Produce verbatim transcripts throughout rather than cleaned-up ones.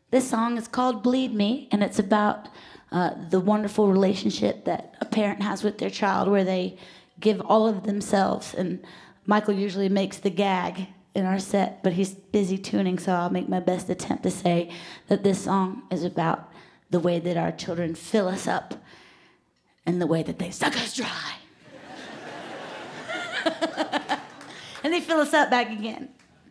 This song is called Bleed Me, and it's about uh, the wonderful relationship that a parent has with their child where they give all of themselves. And Michael usually makes the gag in our set, but he's busy tuning, so I'll make my best attempt to say that this song is about the way that our children fill us up and the way that they suck us dry. And they fill us up back again.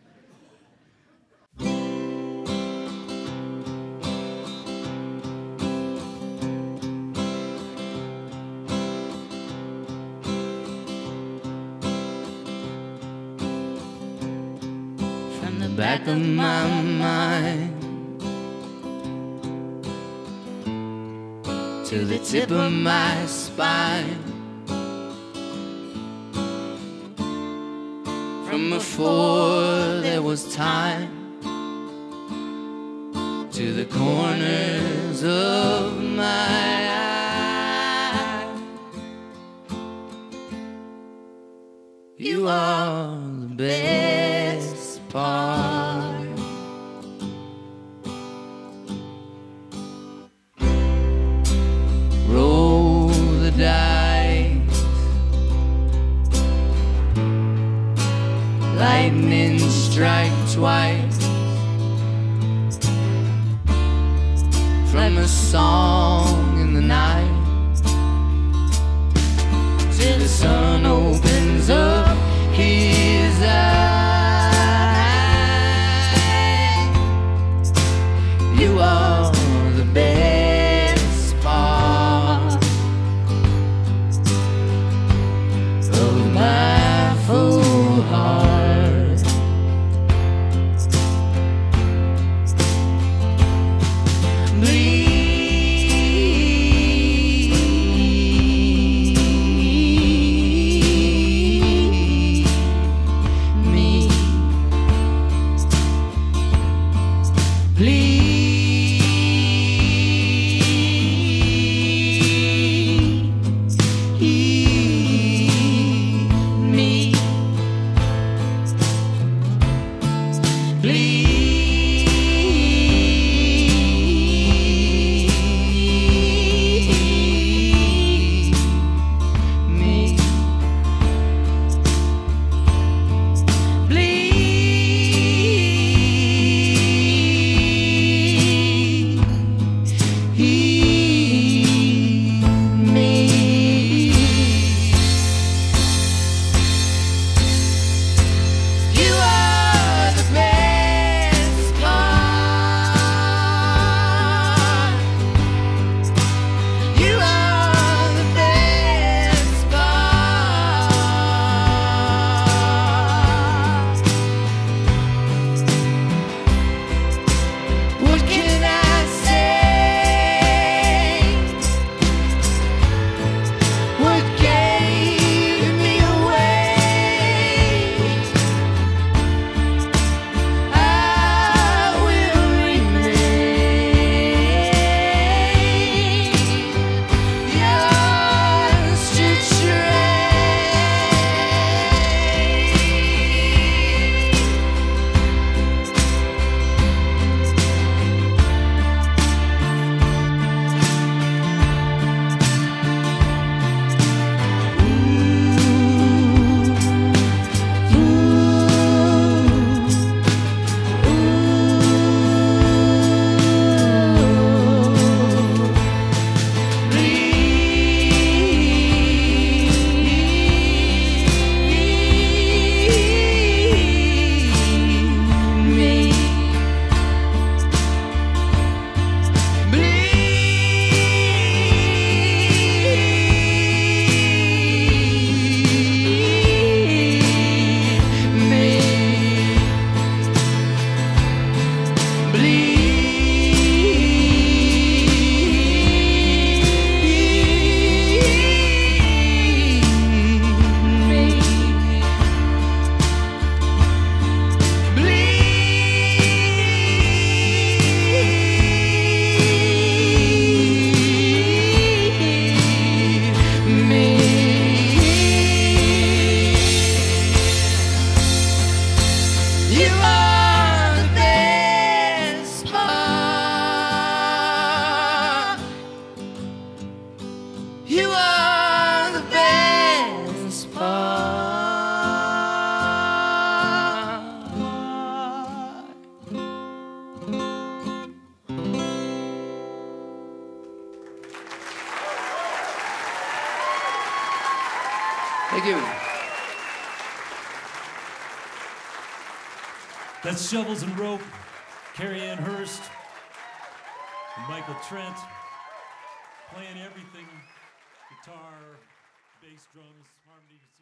From the back of my mind to the tip of my spine, from before there was time to the corners of my eye, you are the best part. Roll the dice, lightning strike twice, from a song in the night till the sun opens up his eyes. You are the best part of my full heart. Bleed, Thank you. That's Shovels and Rope, Carrie Ann Hurst, and Michael Trent, playing everything, guitar, bass, drums, harmony.